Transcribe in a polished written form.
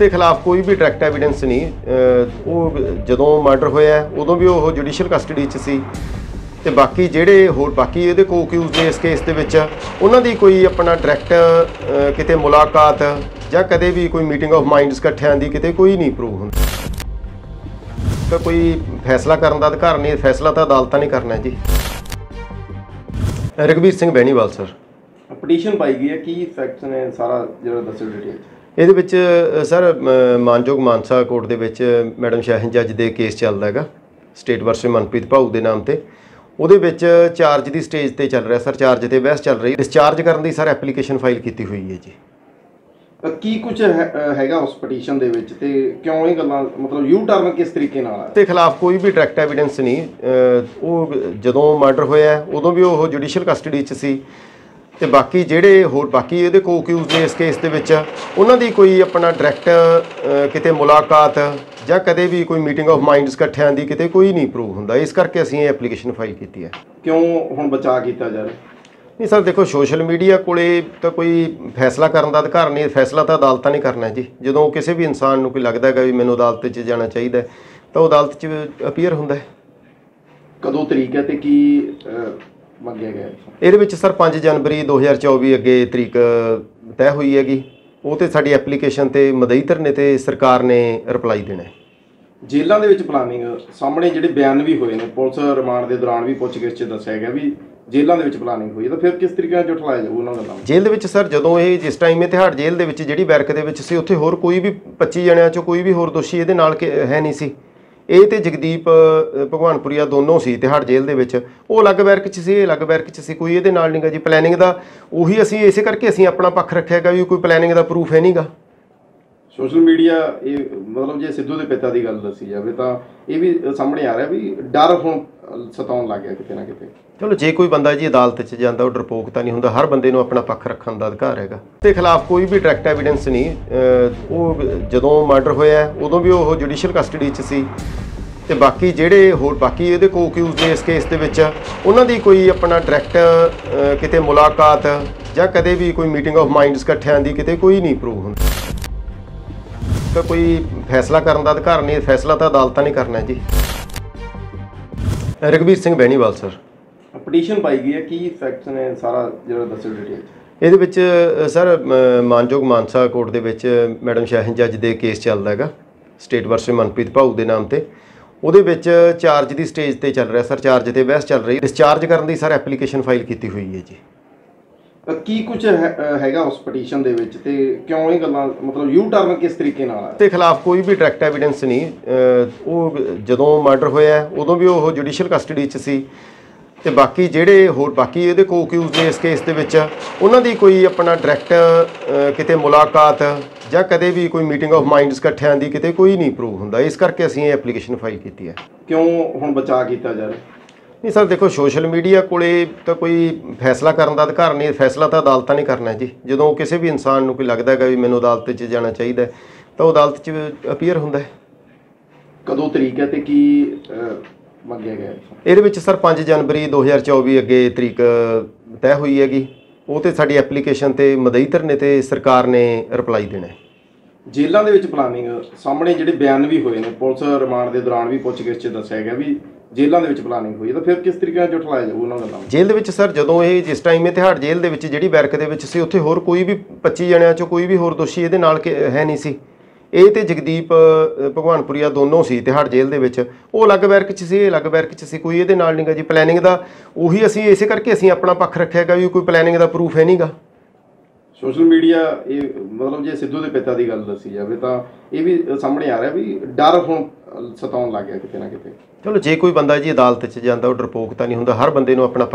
ਦੇ ਖਿਲਾਫ ਕੋਈ ਵੀ ਡਾਇਰੈਕਟ ਐਵੀਡੈਂਸ ਨਹੀਂ। ਉਹ ਜਦੋਂ ਮਰਡਰ ਹੋਇਆ ਉਦੋਂ ਵੀ ਉਹ ਜੁਡੀਸ਼ੀਅਲ ਕਸਟਡੀ 'ਚ ਸੀ ਤੇ ਬਾਕੀ ਜਿਹੜੇ ਹੋਰ ਬਾਕੀ ਇਹਦੇ ਕੋ ਅਕਿਊਜ਼ ਨੇ ਇਸ ਕੇਸ ਦੇ ਵਿੱਚ ਉਹਨਾਂ ਦੀ ਕੋਈ ਆਪਣਾ ਡਾਇਰੈਕਟ ਕਿਤੇ ਮੁਲਾਕਾਤ ਜਾਂ ਕਦੇ ਵੀ ਕੋਈ ਮੀਟਿੰਗ ਆਫ ਮਾਈਂਡਸ ਇਕੱਠਿਆਂ ਦੀ ਕਿਤੇ ਕੋਈ ਨਹੀਂ ਪ੍ਰੂਵ ਹੁੰਦਾ। ਤਾਂ ਕੋਈ ਫੈਸਲਾ ਕਰਨ ਦਾ ਅਧਿਕਾਰ ਨਹੀਂ, ਫੈਸਲਾ ਤਾਂ ਅਦਾਲਤਾਂ ਨੇ ਕਰਨਾ ਜੀ। ਰਘਬੀਰ ਸਿੰਘ ਬੈਣੀਵਾਲ ਸਰ। ਪਟੀਸ਼ਨ ਪਾਈ ਗਈ ਹੈ, ਕੀ ਫੈਕਟਸ ਨੇ ਸਾਰਾ ਜਿਹੜਾ ਦੱਸੋ ਡਿਟੇਲ? ਇਹਦੇ ਵਿੱਚ ਸਰ ਮਾਨਯੋਗ ਮਾਨਸਾ ਕੋਰਟ ਦੇ ਵਿੱਚ ਮੈਡਮ ਸ਼ਾਹੀਨ ਜੱਜ ਦੇ ਕੇਸ ਚੱਲਦਾ ਹੈਗਾ ਸਟੇਟ ਵਰਸਸ ਮਨਪ੍ਰੀਤ ਭਾਊ ਦੇ ਨਾਮ ਤੇ। ਉਹਦੇ ਵਿੱਚ ਚਾਰਜ ਦੀ ਸਟੇਜ ਤੇ ਚੱਲ ਰਿਹਾ ਸਰ, ਚਾਰਜ ਤੇ ਬਹਿਸ ਚੱਲ ਰਹੀ। ਡਿਸਚਾਰਜ ਕਰਨ ਦੀ ਸਰ ਐਪਲੀਕੇਸ਼ਨ ਫਾਈਲ ਕੀਤੀ ਹੋਈ ਹੈ ਜੀ। ਕੀ ਕੁਝ ਹੈਗਾ ਉਸ ਪਟੀਸ਼ਨ ਦੇ ਵਿੱਚ ਤੇ ਕਿਉਂ ਇਹ ਗੱਲਾਂ ਮਤਲਬ ਯੂ ਟਰਨ ਕਿਸ ਤਰੀਕੇ ਨਾਲ ਆ? ਦੇ ਖਿਲਾਫ ਕੋਈ ਵੀ ਡਾਇਰੈਕਟ ਐਵੀਡੈਂਸ ਨਹੀਂ। ਉਹ ਜਦੋਂ ਮਰਡਰ ਹੋਇਆ ਉਦੋਂ ਵੀ ਉਹ ਜੁਡੀਸ਼ੀਅਲ ਕਸਟਡੀ 'ਚ ਸੀ ਤੇ ਬਾਕੀ ਜਿਹੜੇ ਹੋਰ ਬਾਕੀ ਇਹਦੇ ਕੋ ਅਕਿਊਜ਼ ਨੇ ਇਸ ਕੇਸ ਦੇ ਵਿੱਚ ਉਹਨਾਂ ਦੀ ਕੋਈ ਆਪਣਾ ਡਾਇਰੈਕਟ ਕਿਤੇ ਮੁਲਾਕਾਤ ਜਾਂ ਕਦੇ ਵੀ ਕੋਈ ਮੀਟਿੰਗ ਆਫ ਮਾਈਂਡਸ ਇਕੱਠਿਆਂ ਦੀ ਕਿਤੇ ਕੋਈ ਨਹੀਂ ਪ੍ਰੂਵ ਹੁੰਦਾ। ਇਸ ਕਰਕੇ ਅਸੀਂ ਇਹ ਐਪਲੀਕੇਸ਼ਨ ਫਾਈਲ ਕੀਤੀ ਹੈ। ਕਿਉਂ ਹੁਣ ਬਚਾਅ ਕੀਤਾ ਜਾ ਰਿਹਾ? ਨਹੀਂ ਸਰ ਦੇਖੋ, ਸੋਸ਼ਲ ਮੀਡੀਆ ਕੋਲੇ ਤਾਂ ਕੋਈ ਫੈਸਲਾ ਕਰਨ ਦਾ ਅਧਿਕਾਰ ਨਹੀਂ, ਫੈਸਲਾ ਤਾਂ ਅਦਾਲਤਾਂ ਨੇ ਕਰਨਾ ਜੀ। ਜਦੋਂ ਕਿਸੇ ਵੀ ਇਨਸਾਨ ਨੂੰ ਕੋਈ ਲੱਗਦਾ ਹੈਗਾ ਵੀ ਮੈਨੂੰ ਅਦਾਲਤ 'ਚ ਜਾਣਾ ਚਾਹੀਦਾ ਤਾਂ ਉਹ ਅਦਾਲਤ 'ਚ ਅਪੀਅਰ ਹੁੰਦਾ ਹੈ। ਕਦੋਂ ਤਰੀਕ ਹੈ ਤੇ ਕੀ ਮੰਗਿਆ ਗਿਆ? ਇਹਦੇ ਵਿੱਚ ਸਰ 5 ਜਨਵਰੀ 2024 ਅੱਗੇ ਤਰੀਕ ਤੈਅ ਹੋਈ ਹੈਗੀ। ਉਹ ਤੇ ਸਾਡੀ ਐਪਲੀਕੇਸ਼ਨ ਤੇ ਮਦਈ ਧਰਨੇ ਤੇ ਸਰਕਾਰ ਨੇ ਰਿਪਲਾਈ ਦੇਣਾ ਹੈ। ਜੇਲ੍ਹਾਂ ਦੇ ਵਿੱਚ ਪਲਾਨਿੰਗ ਸਾਹਮਣੇ ਜਿਹੜੇ ਬਿਆਨ ਵੀ ਹੋਏ ਨੇ, ਪੁਲਿਸ ਰਿਮਾਂਡ ਦੇ ਦੌਰਾਨ ਵੀ ਪੁੱਛਗਿੱਛ 'ਚ ਦੱਸਿਆ ਗਿਆ ਵੀ ਜੇਲ੍ਹਾਂ ਦੇ ਵਿੱਚ ਪਲਾਨਿੰਗ ਹੋਈ ਹੈ, ਤਾਂ ਫਿਰ ਕਿਸ ਤਰੀਕੇ ਨਾਲ ਉਠਾਇਆ ਜਾਊ ਉਹਨਾਂ ਗੱਲਾਂ? ਜੇਲ੍ਹ ਦੇ ਵਿੱਚ ਸਰ ਜਦੋਂ ਇਹ ਜਿਸ ਟਾਈਮ ਇਹ ਤਿਹਾੜ ਜੇਲ੍ਹ ਦੇ ਵਿੱਚ ਜਿਹੜੀ ਬੈਰਕ ਦੇ ਵਿੱਚ ਸੀ ਉੱਥੇ ਹੋਰ ਕੋਈ ਵੀ 25 ਜਣਿਆਂ 'ਚੋਂ ਕੋਈ ਵੀ ਹੋਰ ਦੋਸ਼ੀ ਇਹਦੇ ਨਾਲ ਹੈ ਨਹੀਂ ਸੀ। ਇਹ ਤੇ ਜਗਦੀਪ ਭਗਵਾਨਪੁਰੀਆ ਦੋਨੋਂ ਸੀ ਤਿਹਾੜ ਜੇਲ੍ਹ ਦੇ ਵਿੱਚ। ਉਹ ਅਲੱਗ ਬੈਰਕ 'ਚ ਸੀ, ਇਹ ਅਲੱਗ ਬੈਰਕ 'ਚ ਸੀ, ਕੋਈ ਇਹਦੇ ਨਾਲ ਨਹੀਂ ਗਾ ਜੀ। ਪਲੈਨਿੰਗ ਦਾ ਉਹੀ ਅਸੀਂ ਇਸੇ ਕਰਕੇ ਅਸੀਂ ਆਪਣਾ ਪੱਖ ਰੱਖਿਆ ਹੈਗਾ ਵੀ ਕੋਈ ਪਲੈਨਿੰਗ ਦਾ ਪ੍ਰੂਫ ਹੈ ਨਹੀਂ ਗਾ। ਸੋਸ਼ਲ ਮੀਡੀਆ ਇਹ ਮਤਲਬ ਜੇ ਸਿੱਧੂ ਦੇ ਪਿਤਾ ਦੀ ਗੱਲ ਦੱਸੀ ਜਾਵੇ ਤਾਂ ਇਹ ਵੀ ਸਾਹਮਣੇ ਆ ਰਿਹਾ ਵੀ ਡਰ ਹੁਣ ਸਤਾਉਣ ਲੱਗ ਗਿਆ ਕਿਤੇ ਨਾ ਕਿਤੇ। ਚਲੋ ਜੇ ਕੋਈ ਬੰਦਾ ਜੀ ਅਦਾਲਤ 'ਚ ਜਾਂਦਾ ਉਹ ਡਰਪੋਕ ਤਾਂ ਨਹੀਂ ਹੁੰਦਾ। ਹਰ ਬੰਦੇ ਨੂੰ ਆਪਣਾ ਪੱਖ ਰੱਖਣ ਦਾ ਅਧਿਕਾਰ ਹੈਗਾ। ਦੇ ਖਿਲਾਫ ਕੋਈ ਵੀ ਡਾਇਰੈਕਟ ਐਵੀਡੈਂਸ ਨਹੀਂ। ਉਹ ਜਦੋਂ ਮਰਡਰ ਹੋਇਆ ਉਦੋਂ ਵੀ ਉਹ ਜੁਡੀਸ਼ੀਅਲ ਕਸਟਡੀ 'ਚ ਸੀ ਤੇ ਬਾਕੀ ਜਿਹੜੇ ਹੋਰ ਬਾਕੀ ਇਹਦੇ ਕੋ ਅਕਿਊਜ਼ ਨੇ ਇਸ ਕੇਸ ਦੇ ਵਿੱਚ ਉਹਨਾਂ ਦੀ ਕੋਈ ਆਪਣਾ ਡਾਇਰੈਕਟ ਕਿਤੇ ਮੁਲਾਕਾਤ ਜਾਂ ਕਦੇ ਵੀ ਕੋਈ ਮੀਟਿੰਗ ਆਫ ਮਾਈਂਡਸ ਇਕੱਠਿਆਂ ਦੀ ਕਿਤੇ ਕੋਈ ਨਹੀਂ ਪ੍ਰੂਵ ਹੁੰਦਾ। ਤਾਂ ਕੋਈ ਫੈਸਲਾ ਕਰਨ ਦਾ ਅਧਿਕਾਰ ਨਹੀਂ, ਫੈਸਲਾ ਤਾਂ ਅਦਾਲਤਾਂ ਨੇ ਕਰਨਾ ਜੀ। ਰਘਬੀਰ ਸਿੰਘ ਬੈਣੀਵਾਲ ਸਰ। ਪਟੀਸ਼ਨ ਪਾਈ ਗਈ ਹੈ, ਕੀ ਫੈਕਟਸ ਨੇ ਸਾਰਾ ਜਿਹੜਾ ਦੱਸੋ ਡਿਟੇਲ? ਇਹਦੇ ਵਿੱਚ ਸਰ ਮਾਨਯੋਗ ਮਾਨਸਾ ਕੋਰਟ ਦੇ ਵਿੱਚ ਮੈਡਮ ਸ਼ਾਹੀਨ ਜੱਜ ਦੇ ਕੇਸ ਚੱਲਦਾ ਹੈਗਾ ਸਟੇਟ ਵਰਸਸ ਮਨਪ੍ਰੀਤ ਭਾਊ ਦੇ ਨਾਮ ਤੇ। ਉਹਦੇ ਵਿੱਚ ਚਾਰਜ ਦੀ ਸਟੇਜ ਤੇ ਚੱਲ ਰਿਹਾ ਸਰ, ਚਾਰਜ ਤੇ ਬਹਿਸ ਚੱਲ ਰਹੀ। ਡਿਸਚਾਰਜ ਕਰਨ ਦੀ ਸਰ ਐਪਲੀਕੇਸ਼ਨ ਫਾਈਲ ਕੀਤੀ ਹੋਈ ਹੈ ਜੀ। ਕੀ ਕੁਝ ਹੈਗਾ ਉਸ ਪਟੀਸ਼ਨ ਦੇ ਵਿੱਚ ਤੇ ਕਿਉਂ ਇਹ ਗੱਲਾਂ ਮਤਲਬ ਯੂ ਟਰਨ ਕਿਸ ਤਰੀਕੇ ਨਾਲ ਆ? ਦੇ ਖਿਲਾਫ ਕੋਈ ਵੀ ਡਾਇਰੈਕਟ ਐਵੀਡੈਂਸ ਨਹੀਂ। ਉਹ ਜਦੋਂ ਮਰਡਰ ਹੋਇਆ ਉਦੋਂ ਵੀ ਉਹ ਜੁਡੀਸ਼ੀਅਲ ਕਸਟਡੀ 'ਚ ਸੀ ਤੇ ਬਾਕੀ ਜਿਹੜੇ ਹੋਰ ਬਾਕੀ ਇਹਦੇ ਕੋ ਅਕਿਊਜ਼ ਨੇ ਇਸ ਕੇਸ ਦੇ ਵਿੱਚ ਉਹਨਾਂ ਦੀ ਕੋਈ ਆਪਣਾ ਡਾਇਰੈਕਟ ਕਿਤੇ ਮੁਲਾਕਾਤ ਜਾਂ ਕਦੇ ਵੀ ਕੋਈ ਮੀਟਿੰਗ ਆਫ ਮਾਈਂਡਸ ਇਕੱਠਿਆਂ ਦੀ ਕਿਤੇ ਕੋਈ ਨਹੀਂ ਪ੍ਰੂਵ ਹੁੰਦਾ। ਇਸ ਕਰਕੇ ਅਸੀਂ ਇਹ ਐਪਲੀਕੇਸ਼ਨ ਫਾਈਲ ਕੀਤੀ ਹੈ। ਕਿਉਂ ਹੁਣ ਬਚਾਅ ਕੀਤਾ ਜਾ ਰਿਹਾ? ਨਹੀਂ ਸਰ ਦੇਖੋ, ਸੋਸ਼ਲ ਮੀਡੀਆ ਕੋਲੇ ਤਾਂ ਕੋਈ ਫੈਸਲਾ ਕਰਨ ਦਾ ਅਧਿਕਾਰ ਨਹੀਂ, ਫੈਸਲਾ ਤਾਂ ਅਦਾਲਤਾਂ ਨੇ ਕਰਨਾ ਜੀ। ਜਦੋਂ ਕਿਸੇ ਵੀ ਇਨਸਾਨ ਨੂੰ ਕੋਈ ਲੱਗਦਾ ਹੈਗਾ ਵੀ ਮੈਨੂੰ ਅਦਾਲਤ 'ਚ ਜਾਣਾ ਚਾਹੀਦਾ ਤਾਂ ਉਹ ਅਦਾਲਤ 'ਚ ਅਪੀਅਰ ਹੁੰਦਾ ਹੈ। ਕਦੋਂ ਤਰੀਕ ਹੈ ਤੇ ਕੀ ਮੰਗਿਆ ਗਿਆ? ਇਹਦੇ ਵਿੱਚ ਸਰ 5 ਜਨਵਰੀ 2024 ਅੱਗੇ ਤਰੀਕ ਤੈਅ ਹੋਈ ਹੈਗੀ। ਉਹ ਤੇ ਸਾਡੀ ਐਪਲੀਕੇਸ਼ਨ ਤੇ ਮਦਈ ਧਰਨੇ ਤੇ ਸਰਕਾਰ ਨੇ ਰਿਪਲਾਈ ਦੇਣਾ ਹੈ। ਜੇਲ੍ਹਾਂ ਦੇ ਵਿੱਚ ਪਲਾਨਿੰਗ ਸਾਹਮਣੇ ਜਿਹੜੇ ਬਿਆਨ ਵੀ ਹੋਏ ਨੇ, ਪੁਲਿਸ ਰਿਮਾਂਡ ਦੇ ਦੌਰਾਨ ਵੀ ਪੁੱਛਗਿੱਛ 'ਚ ਦੱਸਿਆ ਗਿਆ ਵੀ ਜੇਲ੍ਹਾਂ ਦੇ ਵਿੱਚ ਪਲਾਨਿੰਗ ਹੋਈ ਹੈ, ਤਾਂ ਫਿਰ ਕਿਸ ਤਰੀਕੇ ਨਾਲ ਉਠਾਇਆ ਜਾਊ ਉਹਨਾਂ ਗੱਲਾਂ? ਜੇਲ੍ਹ ਦੇ ਵਿੱਚ ਸਰ ਜਦੋਂ ਇਹ ਜਿਸ ਟਾਈਮ ਇਹ ਤਿਹਾੜ ਜੇਲ੍ਹ ਦੇ ਵਿੱਚ ਜਿਹੜੀ ਬੈਰਕ ਦੇ ਵਿੱਚ ਸੀ ਉੱਥੇ ਹੋਰ ਕੋਈ ਵੀ 25 ਜਣਿਆਂ 'ਚੋਂ ਕੋਈ ਵੀ ਹੋਰ ਦੋਸ਼ੀ ਇਹਦੇ ਨਾਲ ਹੈ ਨਹੀਂ ਸੀ। ਇਹ ਤੇ ਜਗਦੀਪ ਭਗਵਾਨਪੁਰੀਆ ਦੋਨੋਂ ਸੀ ਤਿਹਾੜ ਜੇਲ੍ਹ ਦੇ ਵਿੱਚ। ਉਹ ਅਲੱਗ ਬੈਰਕ 'ਚ ਸੀ, ਇਹ ਅਲੱਗ ਬੈਰਕ 'ਚ ਸੀ, ਕੋਈ ਇਹਦੇ ਨਾਲ ਨਹੀਂ ਗਾ ਜੀ। ਪਲੈਨਿੰਗ ਦਾ ਉਹੀ ਅਸੀਂ ਇਸੇ ਕਰਕੇ ਅਸੀਂ ਆਪਣਾ ਪੱਖ ਰੱਖਿਆ ਹੈਗਾ ਵੀ ਕੋਈ ਪਲੈਨਿੰਗ ਦਾ ਪ੍ਰੂਫ ਹੈ ਨਹੀਂ ਗਾ। ਸੋਸ਼ਲ ਮੀਡੀਆ ਇਹ ਮਤਲਬ ਜੇ ਸਿੱਧੂ ਦੇ ਪਿਤਾ ਦੀ ਗੱਲ ਦੱਸੀ ਜਾਵੇ ਤਾਂ ਇਹ ਵੀ ਸਾਹਮਣੇ ਆ ਰਿਹਾ ਵੀ ਡਰ ਹੁਣ ਸਤਾਉਣ ਲੱਗ ਗਿਆ ਕਿਤੇ ਨਾ ਕਿਤੇ। ਚਲੋ ਜੇ ਕੋਈ ਬੰਦਾ ਜੀ ਅਦਾਲਤ 'ਚ ਜਾਂਦਾ ਉਹ ਡਰਪੋਕ ਤਾਂ ਨਹੀਂ ਹੁੰਦਾ। ਹਰ ਬੰਦੇ ਨੂੰ ਆਪਣਾ